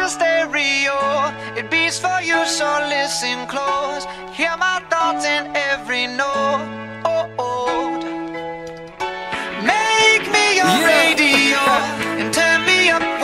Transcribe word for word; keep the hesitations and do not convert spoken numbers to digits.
a stereo. It beats for you, so listen close. Hear my thoughts in every note.